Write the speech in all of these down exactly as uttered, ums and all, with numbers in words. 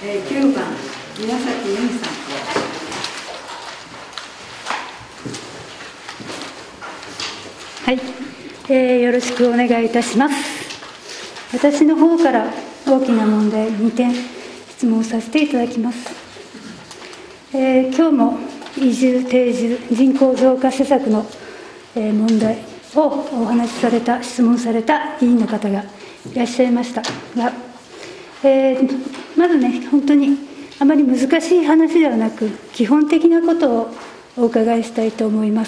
えー、きゅうばん宮崎由美さん。 はい、えー、よろしくお願いいたします。私の方から大きな問題にてん質問させていただきます。えー、今日も移住定住人口増加施策の、えー、問題をお話しされた質問された委員の方がいらっしゃいましたが、えー、まずね、本当にあまり難しい話ではなく基本的なことをお伺いしたいと思います。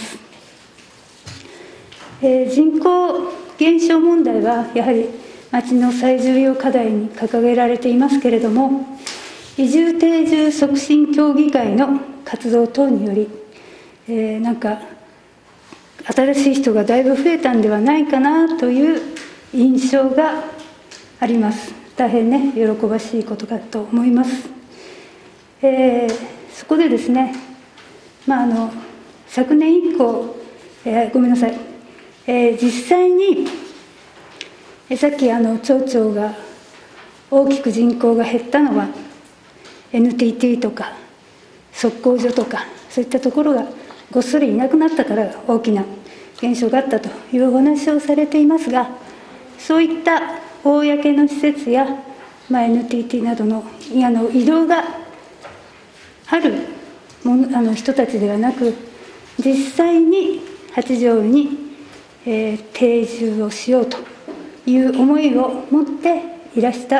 えー、人口減少問題はやはり町の最重要課題に掲げられていますけれども、移住定住促進協議会の活動等により、えー、なんか新しい人がだいぶ増えたんではないかなという印象があります。大変ね、喜ばしいことだと思います。えー、そこでですね、まあ、あの昨年以降、えー、ごめんなさい、えー、実際に、えー、さっきあの町長が大きく人口が減ったのは エヌティーティー とか測候所とかそういったところがごっそりいなくなったから大きな減少があったというお話をされていますが、そういった公の施設や、まあ、エヌティーティー などの、あの移動があるものあの人たちではなく、実際に八丈に、えー、定住をしようという思いを持っていらした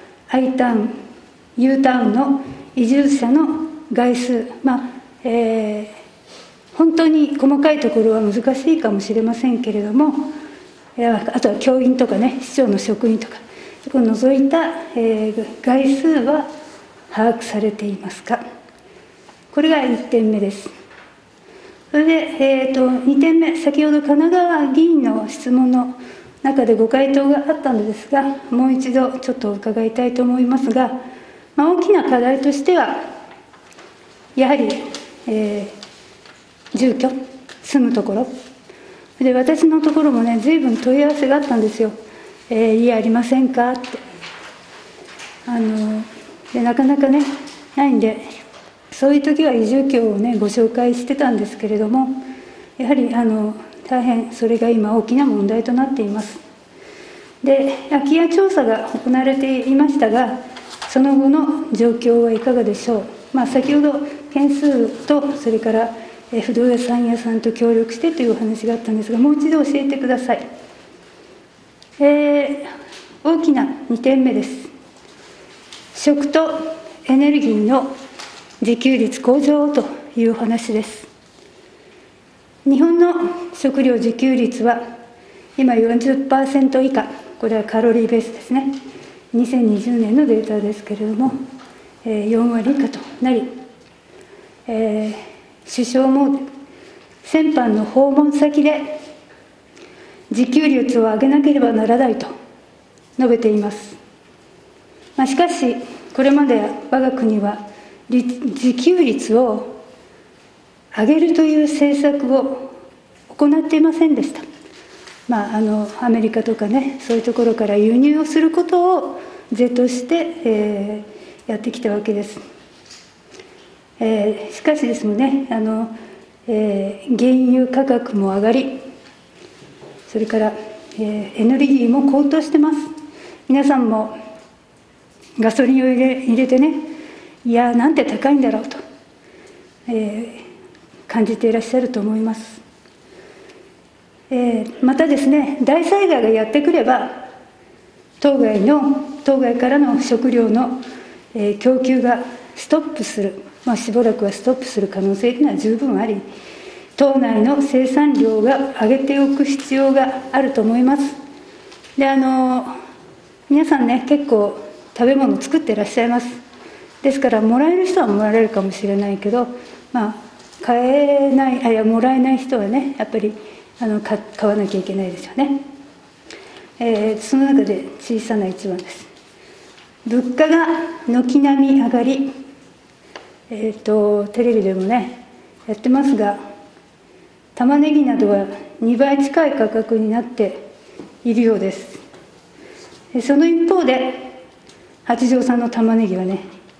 I ターン、U ターンの移住者の概数、まあえー、本当に細かいところは難しいかもしれませんけれども、あとは教員とかね、市長の職員とか、そこを除いた、えー、概数は把握されていますか。これがいってんめです。それで、えー、とにてんめ、先ほど神奈川議員の質問の中でご回答があったのですが、もう一度ちょっと伺いたいと思いますが、まあ、大きな課題としては、やはり、えー、住居、住むところ。で、私のところもね、随分問い合わせがあったんですよ。えー、家ありませんかって。あのでなかなかね、ないんで、そういう時は移住協をね、ご紹介してたんですけれども、やはりあの大変それが今大きな問題となっています。で、空き家調査が行われていましたが、その後の状況はいかがでしょう。まあ、先ほど件数と、それから不動産屋さんと協力してというお話があったんですが、もう一度教えてください。えー、大きなにてんめです。食とエネルギーの自給率向上というお話です。日本の食料自給率は今 よんじゅっパーセント 以下、これはカロリーベースですね。にせんにじゅうねんのデータですけれども、よんわり以下となり、えー、首相も先般の訪問先で自給率を上げなければならないと述べています。まあ、しかし、これまで我が国は自給率を上げるという政策を行っていませんでした。まあ、あのアメリカとかね、そういうところから輸入をすることを是として、えー、やってきたわけです。えー、しかしですね、あの、えー、原油価格も上がり、それから、えー、エネルギーも高騰してます。皆さんもガソリンを入れ、入れてね、いやーなんて高いんだろうと、えー、感じていらっしゃると思います。えー、またですね、大災害がやってくれば、当該の当該からの食料の、えー、供給がストップする、まあ、しばらくはストップする可能性というのは十分あり、島内の生産量が上げておく必要があると思います。で、あの皆さんね、結構食べ物を作ってらっしゃいます。ですから、もらえる人はもらえるかもしれないけど、まあ、買えない、あ、いや、もらえない人はね、やっぱりあの買わなきゃいけないですよね。えー、その中で小さな一番です。物価が軒並み上がり、えーと、テレビでもね、やってますが、玉ねぎなどはにばい近い価格になっているようです。その一方で、八丈産の玉ねぎはね、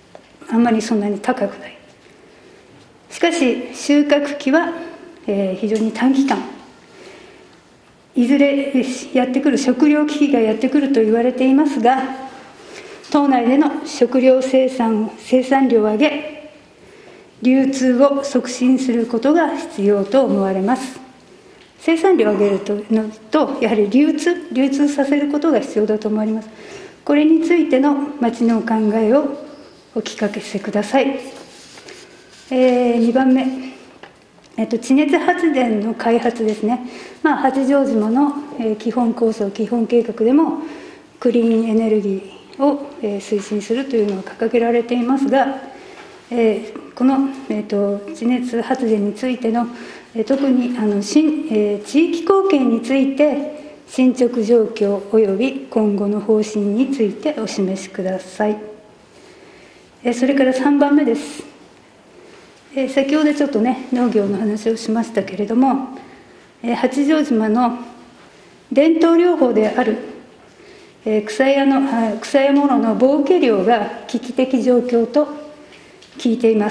あんまりそんなに高くない。しかし収穫期は、えー、非常に短期間、いずれやってくる食糧危機がやってくると言われていますが、島内での食料生産生産量を上げ、流通を促進することが必要と思われます。生産量を上げるとのと、やはり流通流通させることが必要だと思われます。これについての町のお考えをお聞かせください。えー、にばんめ、えっと、地熱発電の開発ですね。まあ、八丈島の、えー、基本構想、基本計画でもクリーンエネルギーを、えー、推進するというのが掲げられていますが、えー、この、えーと、地熱発電についての、えー、特にあの新、えー、地域貢献について進捗状況及び今後の方針についてお示しください。えー、それからさんばんめです。えー、先ほどちょっとね、農業の話をしましたけれども、えー、八丈島の伝統療法である、えー、草屋の草屋物の防家量が危機的状況と聞いています。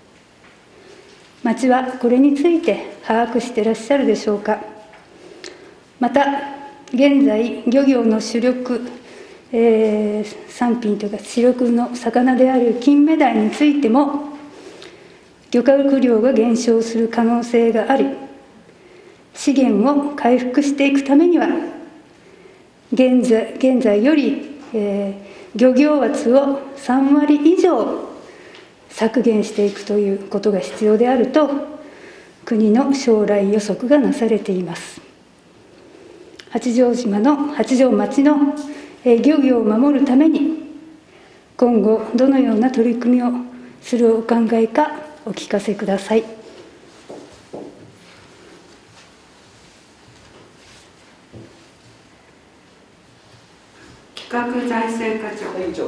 町はこれについて把握していらっしゃるでしょうか。また現在漁業の主力、えー、産品というか主力の魚である金目鯛についても漁獲量が減少する可能性があり、資源を回復していくためには現在、現在より、えー、漁業圧をさんわり以上削減していくということが必要であると国の将来予測がなされています。八丈島の八丈町の漁業を守るために今後どのような取り組みをするお考えかお聞かせください。 企画財政課長。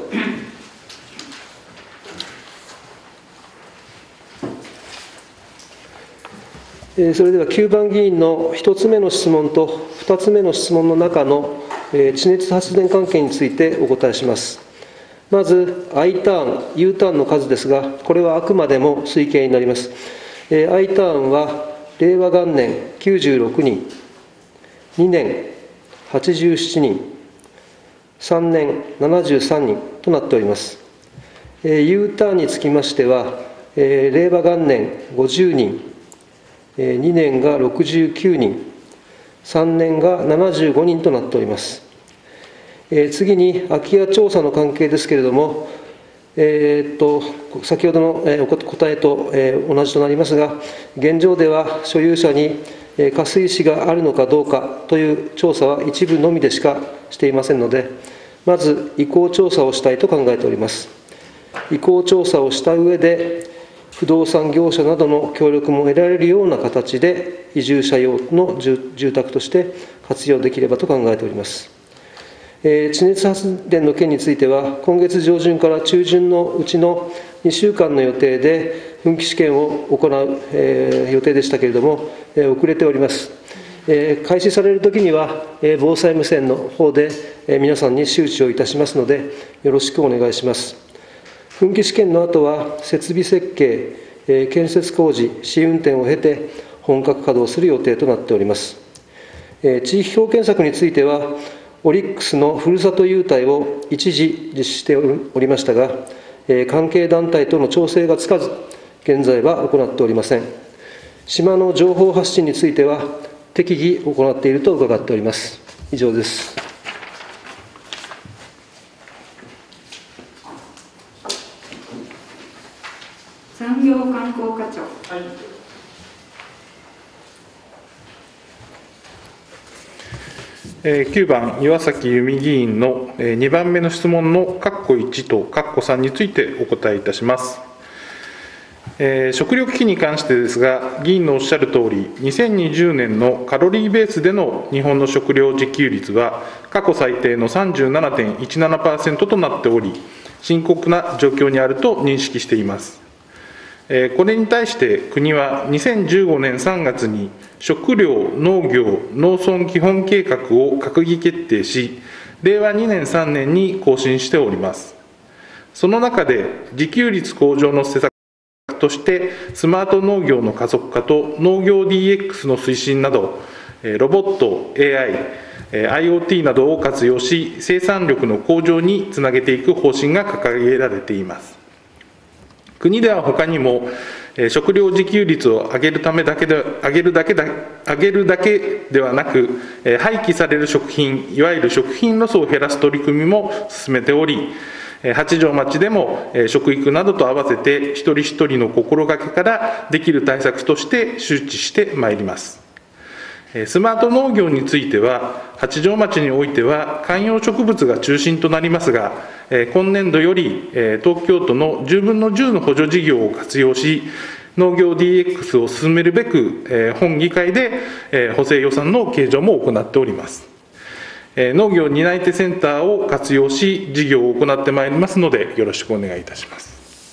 それではきゅうばん議員のひとつめの質問とふたつめの質問の中の地熱発電関係についてお答えします。まず I ターン、U ターンの数ですが、これはあくまでも推計になります。I ターンは令和元年きゅうじゅうろくにん、にねんはちじゅうななにん、さんねんななじゅうさんにんとなっております。U ターンにつきましては、令和元年ごじゅうにん、にねんがろくじゅうきゅうにん、さんねんがななじゅうごにんとなっております。えー、次に空き家調査の関係ですけれども、えー、っと先ほどの、えー、答えと、えー、同じとなりますが、現状では所有者に、えー、加水士があるのかどうかという調査は一部のみでしかしていませんので、まず意向調査をしたいと考えております。意向調査をした上で不動産業者などの協力も得られるような形で移住者用の住宅として活用できればと考えております。えー、地熱発電の件については、今月上旬から中旬のうちのにしゅうかんの予定で分岐試験を行う、えー、予定でしたけれども、えー、遅れております。えー、開始されるときには、えー、防災無線の方で、えー、皆さんに周知をいたしますので、よろしくお願いします。分岐試験の後は、設備設計、えー、建設工事、試運転を経て、本格稼働する予定となっております。えー、地域表見策については、オリックスのふるさと優待を一時実施しておりましたが、えー、関係団体との調整がつかず、現在は行っておりません。島の情報発信については、適宜行っていると伺っております。以上です。 産業観光課長。はい。 きゅうばん、岩崎由美議員のにばんめの質問の括弧いちと括弧さんについてお答えいたします。えー、食料危機に関してですが、議員のおっしゃるとおり、にせんにじゅうねんのカロリーベースでの日本の食料自給率は、過去最低の さんじゅうななてんいちななパーセント となっており、深刻な状況にあると認識しています。これに対して国はにせんじゅうごねんさんがつに食料・農業・農村基本計画を閣議決定し、れいわにねんさんねんに更新しております。 その中で自給率向上の施策として、スマート農業の加速化と農業 ディーエックス の推進など、ロボット、エーアイ、IoT などを活用し、生産力の向上につなげていく方針が掲げられています。国では他にも、食料自給率を上げるためだけで、上げるだけだ、上げるだけではなく、廃棄される食品、いわゆる食品ロスを減らす取り組みも進めており、八丈町でも食育などと合わせて、一人一人の心がけからできる対策として周知してまいります。スマート農業については、八丈町においては観葉植物が中心となりますが、今年度より東京都のじゅうぶんのじゅうの補助事業を活用し、農業 ディーエックス を進めるべく、本議会で補正予算の計上も行っております。農業担い手センターを活用し、事業を行ってまいりますので、よろしくお願いいたします。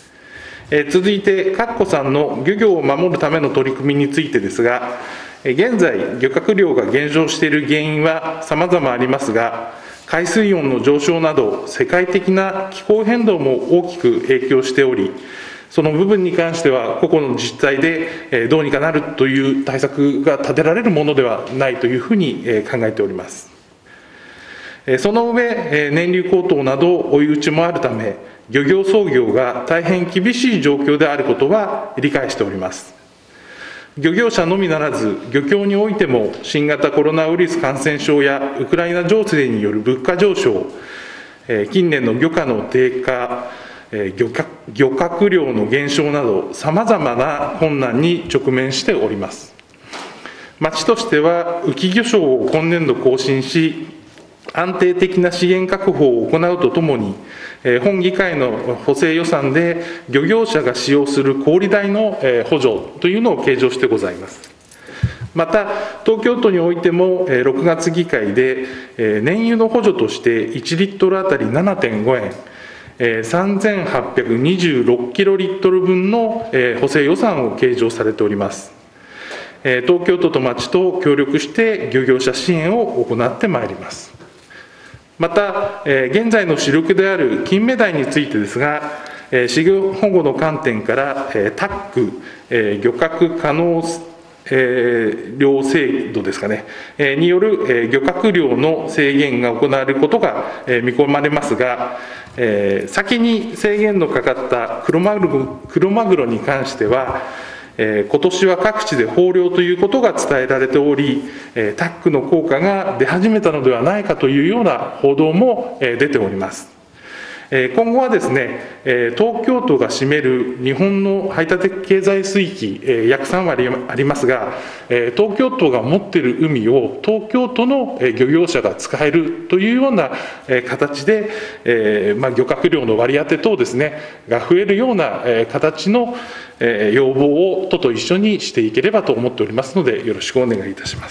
続いて、かっこさんの漁業を守るための取り組みについてですが、現在、漁獲量が減少している原因はさまざまありますが、海水温の上昇など、世界的な気候変動も大きく影響しており、その部分に関しては、個々の自治体でどうにかなるという対策が立てられるものではないというふうに考えております。その上、燃料高騰など追い打ちもあるため、漁業操業が大変厳しい状況であることは理解しております。漁業者のみならず、漁協においても、新型コロナウイルス感染症やウクライナ情勢による物価上昇、近年の漁価の低下、漁獲、漁獲量の減少など、さまざまな困難に直面しております。町としては、浮き漁礁を今年度更新し、安定的な資源確保を行うとともに、本議会の補正予算で漁業者が使用する小売代の補助というのを計上してございます。また、東京都においてもろくがつ議会で燃油の補助としていちリットルあたり ななてんごえん、さんぜんはっぴゃくにじゅうろくキロリットル分の補正予算を計上されております。東京都と町と協力して漁業者支援を行ってまいります。また、現在の主力である金目鯛についてですが、飼料保護の観点から、タック、漁獲可能量制度ですかね、による漁獲量の制限が行われることが見込まれますが、先に制限のかかったクロマグロ、クロマグロに関しては、今年は各地で豊漁ということが伝えられており、タックの効果が出始めたのではないかというような報道も出ております。今後はですね、東京都が占める日本の排他的経済水域、約さんわりありますが、東京都が持っている海を東京都の漁業者が使えるというような形で、まあ、漁獲量の割り当て等ですね、が増えるような形の要望を都と一緒にしていければと思っておりますので、よろしくお願いいたします。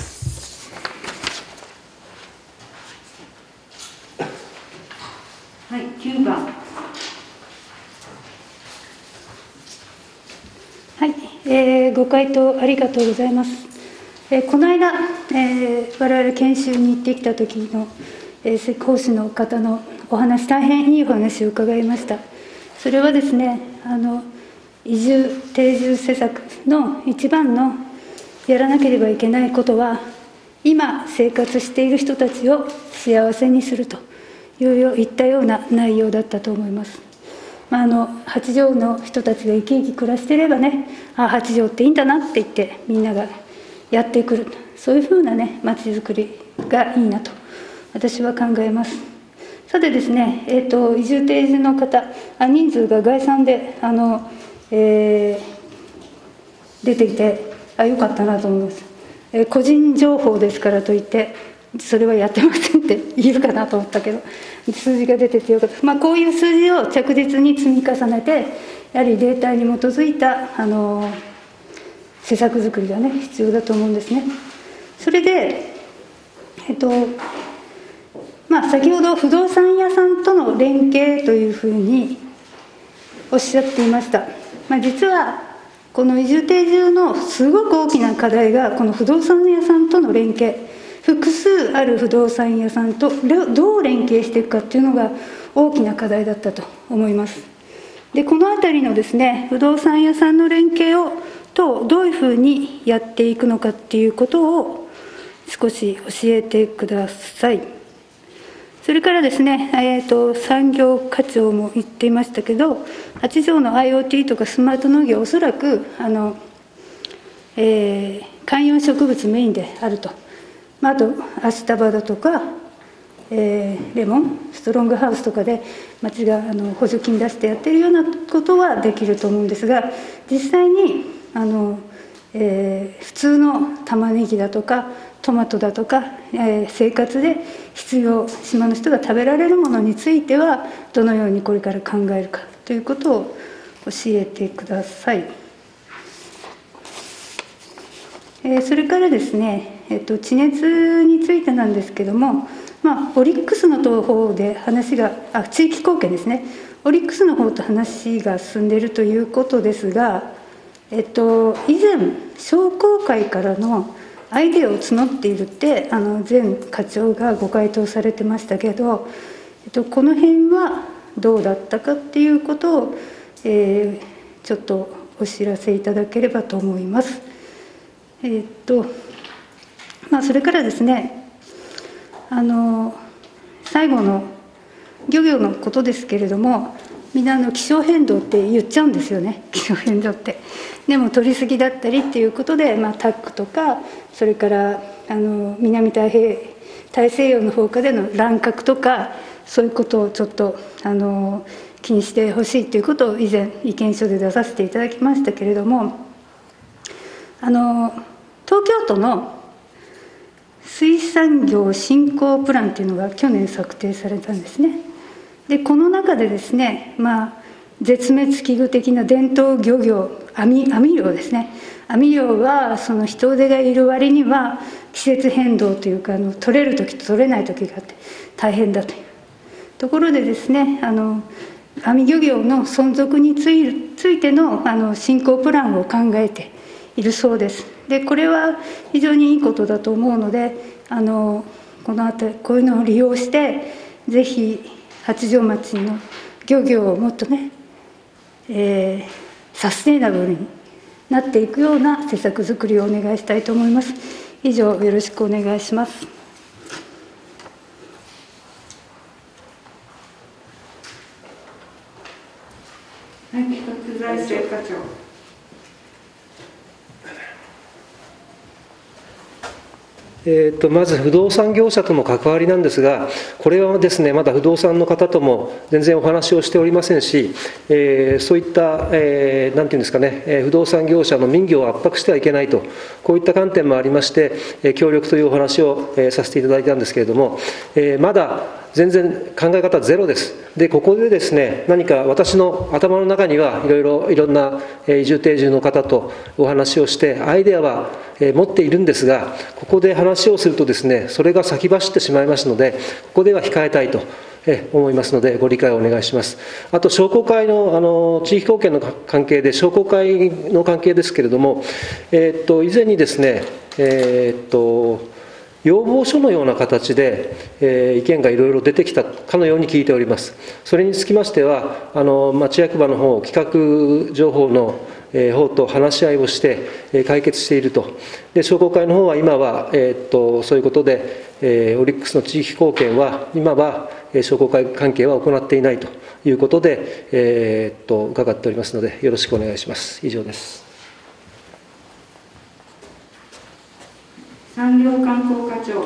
はい、きゅうばん。 はい、えー、ご回答ありがとうございます。えー、この間、えー、我々研修に行ってきた時の、えー、講師の方のお話、大変いいお話を伺いました。それはですね、あの移住定住施策の一番のやらなければいけないことは、今生活している人たちを幸せにするというよいったような内容だったと思います。まあ、あの八丈の人たちが生き生き暮らしていればね、ああ八丈っていいんだなって言ってみんながやってくる、そういうふうなねまちづくりがいいなと私は考えます。さてですね、えー、と移住定住の方、あ人数が概算であの、えー、出ていて、あよかったなと思います。えー、個人情報ですからといってそれはやってませんって言えるかなと思ったけど、数字が出ててよかった。まあ、こういう数字を着実に積み重ねて、やはりデータに基づいたあの施策作りがね必要だと思うんですね。それで、えっとまあ、先ほど不動産屋さんとの連携というふうにおっしゃっていました。まあ、実はこの移住定住のすごく大きな課題がこの不動産屋さんとの連携、複数ある不動産屋さんとどう連携していくかっていうのが大きな課題だったと思います。でこのあたりのですね、不動産屋さんの連携をとどういうふうにやっていくのかっていうことを少し教えてください。それからですね、えーと、産業課長も言っていましたけど、はち条の アイオーティー とかスマート農業、おそらくあの、えー、観葉植物メインであると、あとアシタバだとか、えー、レモン、ストロングハウスとかで町があの補助金出してやってるようなことはできると思うんですが、実際にあの、えー、普通の玉ねぎだとかトマトだとか、えー、生活で必要、島の人が食べられるものについてはどのようにこれから考えるかということを教えてください。えー、それからですね、えーと、地熱についてなんですけども、まあ、オリックスの方で話があ地域貢献ですね、オリックスの方と話が進んでいるということですが、えっと、以前商工会からのアイデアを募っているってあの前課長がご回答されてましたけど、えっと、この辺はどうだったかっていうことを、えー、ちょっとお知らせいただければと思います。えっとまあ、それからですね、あの最後の漁業のことですけれども、みんなあの気象変動って言っちゃうんですよね、気象変動って。でも取りすぎだったりっていうことで、まあ、タックとか、それからあの南太平大西洋の方下での乱獲とか、そういうことをちょっとあの気にしてほしいということを以前意見書で出させていただきましたけれども、あの東京都の水産業振興プランというのが去年策定されたんですね。でこの中でですね、まあ、絶滅危惧的な伝統漁業、網網漁ですね、網漁はその人手がいる割には季節変動というか、あの取れる時と取れない時があって大変だというところでですね、あの網漁業の存続につい、ついての、あの振興プランを考えているそうです。でこれは非常にいいことだと思うので、あのこのあたりこういうのを利用してぜひ八丈町の漁業をもっとね、えー、サステイナブルになっていくような施策作りをお願いしたいと思います。以上よろしくお願いします。 はい、一つ財政課長。 えー、とまず不動産業者との関わりなんですが、これはですね、まだ不動産の方とも全然お話をしておりませんし、えー、そういった、えー、なんていうんですかね、えー、不動産業者の民業を圧迫してはいけないと、こういった観点もありまして、えー、協力というお話を、えー、させていただいたんですけれども、えー、まだ全然考え方ゼロです。で、ここでですね、何か私の頭の中にはいろいろいろんな移住定住の方とお話をして、アイデアは持っているんですが、ここで話をするとですね、それが先走ってしまいますので、ここでは控えたいと思いますので、ご理解をお願いします。あと、商工会の、あの地域貢献の関係で、商工会の関係ですけれども、えー、っと以前にですね、えー、っと要望書のような形で、えー、意見がいろいろ出てきたかのように聞いております。それにつきましては、あの町役場の方、企画情報の方と話し合いをして解決していると。で、商工会の方は今は、えー、っとそういうことで、えー、オリックスの地域貢献は今は商工会関係は行っていないということで、えー、っと伺っておりますので、よろしくお願いします。以上です。 産業観光課長。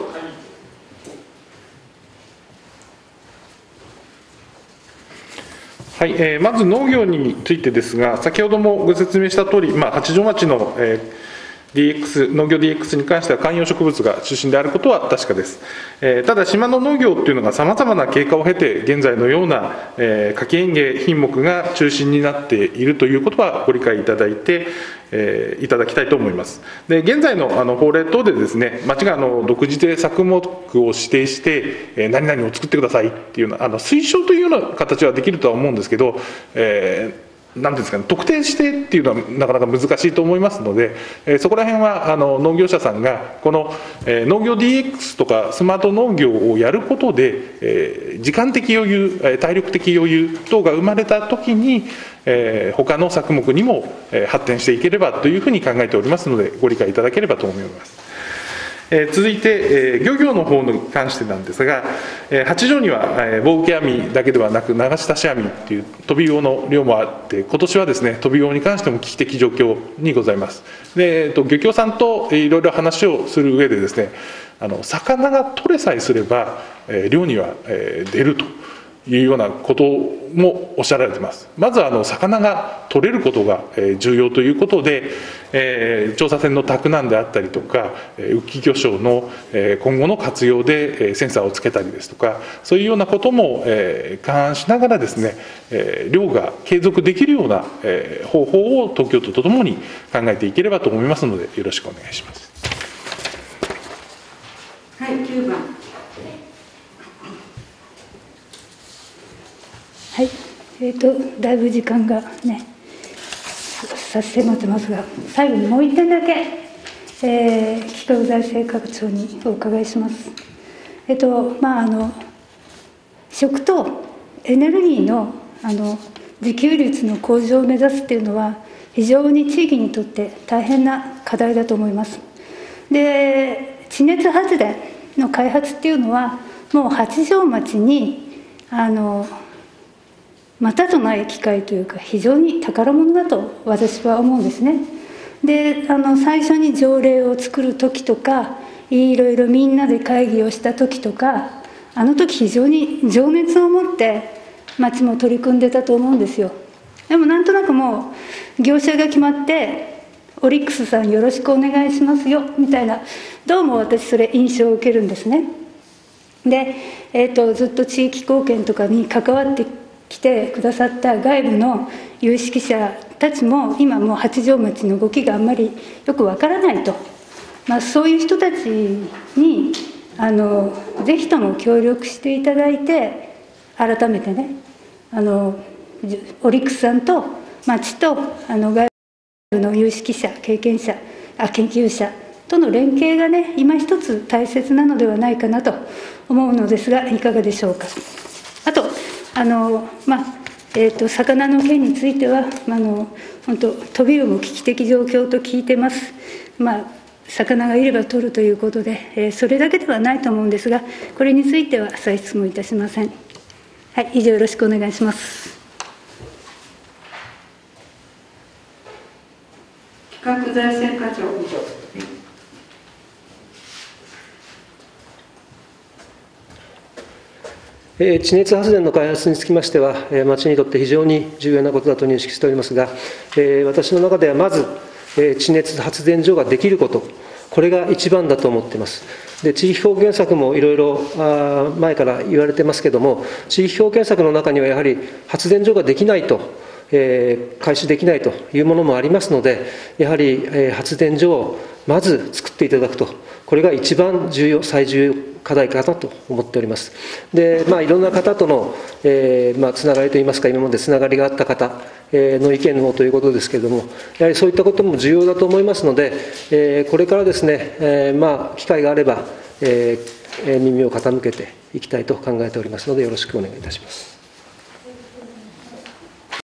はい、えー、まず農業についてですが、先ほどもご説明したとおり、まあ、八丈町の、えーディーエックス 農業 ディーエックス に関しては観葉植物が中心であることは確かです。えー、ただ、島の農業というのがさまざまな経過を経て、現在のような、えー、夏季園芸品目が中心になっているということはご理解いただいて、えー、いただきたいと思います。で、現在のあの法令等でですね、町があの独自で作目を指定して、えー、何々を作ってくださいっていうようなあの推奨というような形はできるとは思うんですけど、えーなんていうんですかね、特定してっていうのはなかなか難しいと思いますので、えー、そこら辺はあの農業者さんがこの、えー、農業 ディーエックス とかスマート農業をやることで、えー、時間的余裕、えー、体力的余裕等が生まれたときに、えー、他の作目にも、えー、発展していければというふうに考えておりますので、ご理解いただければと思います。えー、続いて、えー、漁業の方に関してなんですが、えー、八丈には、えー、棒受け網だけではなく流し足し網っていうトビウオの量もあって、今年はですねトビウオに関しても危機的状況にございます。で、えー、と漁協さんと、えー、いろいろ話をする上でですね、あの魚が取れさえすれば、えー、漁には、えー、出るというようなこともおっしゃられています。まずあの魚が取れることが重要ということで、えー、調査船の託難であったりとか、浮き魚礁の今後の活用でセンサーをつけたりですとか、そういうようなことも勘案しながらですね、漁が継続できるような方法を東京都とともに考えていければと思いますので、よろしくお願いします。 はい、きゅうばん。 はい、えーと、だいぶ時間がね、差し迫ってますが、最後にもういってんだけ、えー、企画財政課長にお伺いします。えっ、ー、と、まあ、あの、食とエネルギーの、あの、自給率の向上を目指すっていうのは、非常に地域にとって大変な課題だと思います。で、地熱発電の開発っていうのは、もう八丈町に、あの、またとない機会というか非常に宝物だと私は思うんですね。で、あの最初に条例を作る時とかいろいろみんなで会議をした時とか、あの時非常に情熱を持って町も取り組んでたと思うんですよ。でもなんとなくもう業者が決まってオリックスさんよろしくお願いしますよみたいな、どうも私それ印象を受けるんですね。で、えーと、ずっと地域貢献とかに関わって来てくださった外部の有識者たちも今もう八丈町の動きがあんまりよくわからないと、まあ、そういう人たちにあのぜひとも協力していただいて、改めてね、あのオリックスさんと町とあの外部の有識者経験者あ研究者との連携がね、今一つ大切なのではないかなと思うのですが、いかがでしょうか。あとあのまあえー、と魚の件については、あの本当トビウオも危機的状況と聞いてます。まあ、魚がいれば取るということで、えー、それだけではないと思うんですが、これについては再質問いたしません。はい、以上よろしくお願いします。 企画財政課長。 地熱発電の開発につきましては、町にとって非常に重要なことだと認識しておりますが、私の中ではまず、地熱発電所ができること、これが一番だと思っています。で、地域貢献策もいろいろ前から言われてますけれども、地域貢献策の中にはやはり発電所ができないと、えー、開始できないというものもありますので、やはり、えー、発電所をまず作っていただくと、これが一番重要、最重要課題かなと思っております。で、まあ、いろんな方との、えーまあ、つながりといいますか、今までつながりがあった方、えー、の意見をということですけれども、やはりそういったことも重要だと思いますので、えー、これからですね、えーまあ、機会があれば、えー、耳を傾けていきたいと考えておりますので、よろしくお願いいたします。